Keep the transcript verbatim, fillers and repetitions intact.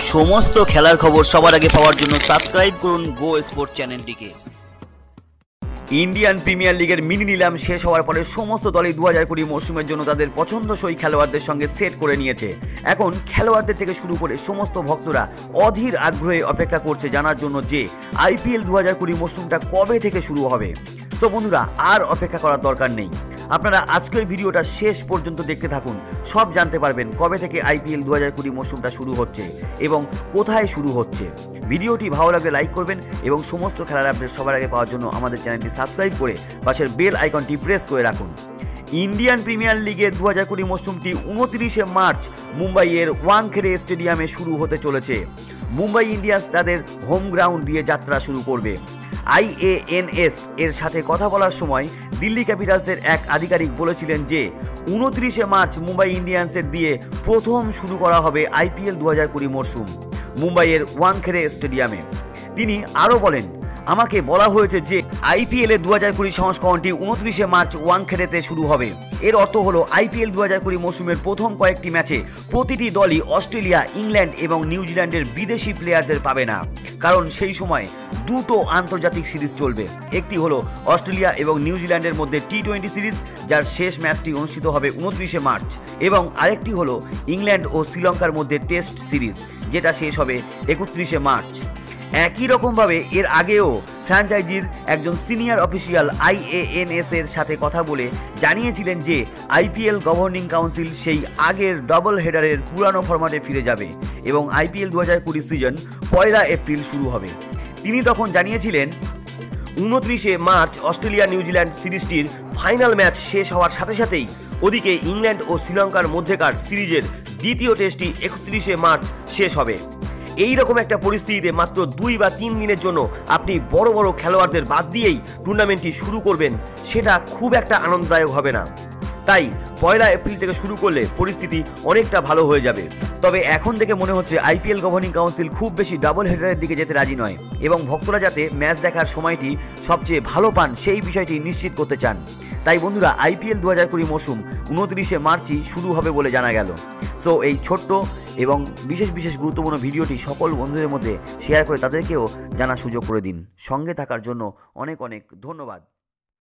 সমস্ত খেলার খবর সবার আগে পাওয়ার জন্য সাবস্ক্রাইব করুন গো স্পোর্ট চ্যানেলটিকে। ইন্ডিয়ান প্রিমিয়ার লিগের মিনি নিলাম শেষ হওয়ার পরে সমস্ত দলই দু হাজার কুড়ি মৌসুমের জন্য তাদের পছন্দসই খেলোয়াড়দের সঙ্গে সেট করে নিয়েছে। এখন খেলোয়াড়দের থেকে শুরু করে সমস্ত ভক্তরা অধীর আগ্রহে অপেক্ষা করছে জানার জন্য যে আইপিএল দু হাজার কুড়ি মৌসুমটা কবে থেকে শুরু হবে। সো বন্ধুরা, আর অপেক্ষা করার দরকার নেই, আপনারা আজকের ভিডিওটা শেষ পর্যন্ত দেখতে থাকুন, সব জানতে পারবেন কবে থেকে আইপিএল দু হাজার কুড়ি মৌসুমটা শুরু হচ্ছে এবং কোথায় শুরু হচ্ছে। ভিডিওটি ভালো লাগলে লাইক করবেন এবং সমস্ত খেলার আপডেট সবার আগে পাওয়ার জন্য আমাদের চ্যানেলটি সাবস্ক্রাইব করে পাশের বেল আইকনটি প্রেস করে রাখুন। ইন্ডিয়ান প্রিমিয়ার লিগের দু হাজার কুড়ি মৌসুমটি উনত্রিশে মার্চ মুম্বাইয়ের ওয়াংখেড়ে স্টেডিয়ামে শুরু হতে চলেছে। মুম্বাই ইন্ডিয়ান্স তাদের হোম গ্রাউন্ড দিয়ে যাত্রা শুরু করবে। আইএএনএস এর সাথে কথা বলার সময় দিল্লি ক্যাপিটালসের এক আধিকারিক বলেছিলেন যে উনত্রিশে মার্চ মুম্বাই ইন্ডিয়ান্সের দিয়ে প্রথম শুরু করা হবে আইপিএল দু হাজার কুড়ি মরশুম মুম্বাইয়ের ওয়াংখেড়ে স্টেডিয়ামে। তিনি আরও বলেন, আমাকে বলা হয়েছে যে আইপিএল এর দু হাজার কুড়ি সংস্করণটি উনত্রিশে মার্চ ওয়াংখেড়েতে শুরু হবে। এর অর্থ হলো আইপিএল দু হাজার কুড়ি মৌসুমের প্রথম কয়েকটি ম্যাচে প্রতিটি দলই অস্ট্রেলিয়া, ইংল্যান্ড এবং নিউজিল্যান্ডের বিদেশি প্লেয়ারদের পাবে না, কারণ সেই সময় দুটো আন্তর্জাতিক সিরিজ চলবে। একটি হলো অস্ট্রেলিয়া এবং নিউজিল্যান্ডের মধ্যে টি টোয়েন্টি সিরিজ, যার শেষ ম্যাচটি অনুষ্ঠিত হবে উনত্রিশে মার্চ, এবং আরেকটি হলো ইংল্যান্ড ও শ্রীলঙ্কার মধ্যে টেস্ট সিরিজ, যেটা শেষ হবে একত্রিশে মার্চ। একই রকমভাবে এর আগেও ফ্র্যাঞ্চাইজির একজন সিনিয়র অফিসিয়াল আইএএনএস এর সাথে কথা বলে জানিয়েছিলেন যে আইপিএল গভর্নিং কাউন্সিল সেই আগের ডবল হেডারের পুরানো ফরম্যাটে ফিরে যাবে এবং আইপিএল দু হাজার কুড়ি সিজন পয়লা এপ্রিল শুরু হবে। তিনি তখন জানিয়েছিলেন উনত্রিশে মার্চ অস্ট্রেলিয়া নিউজিল্যান্ড সিরিজটির ফাইনাল ম্যাচ শেষ হওয়ার সাথে সাথেই ওদিকে ইংল্যান্ড ও শ্রীলঙ্কার মধ্যেকার সিরিজের দ্বিতীয় টেস্টটি একত্রিশে মার্চ শেষ হবে। এই রকম একটা পরিস্থিতিতে মাত্র দুই বা তিন দিনের জন্য আপনি বড় বড় খেলোয়াড়দের বাদ দিয়েই টুর্নামেন্টটি শুরু করবেন, সেটা খুব একটা আনন্দদায়ক হবে না। তাই পয়লা এপ্রিল থেকে শুরু করলে পরিস্থিতি অনেকটা ভালো হয়ে যাবে। তবে এখন থেকে মনে হচ্ছে আইপিএল গভর্নিং কাউন্সিল খুব বেশি ডাবল হেডারের দিকে যেতে রাজি নয় এবং ভক্তরা যাতে ম্যাচ দেখার সময়টি সবচেয়ে ভালো পান সেই বিষয়টি নিশ্চিত করতে চান। তাই বন্ধুরা, আইপিএল দু হাজার কুড়ি মৌসুম উনত্রিশে মার্চই শুরু হবে বলে জানা গেল। সো এই ছোট্ট এবং বিশেষ বিশেষ গুরুত্বপূর্ণ ভিডিওটি সকল বন্ধুদের মধ্যে শেয়ার করে তাদেরকেও জানার সুযোগ করে দিন। সঙ্গে থাকার জন্য অনেক অনেক ধন্যবাদ।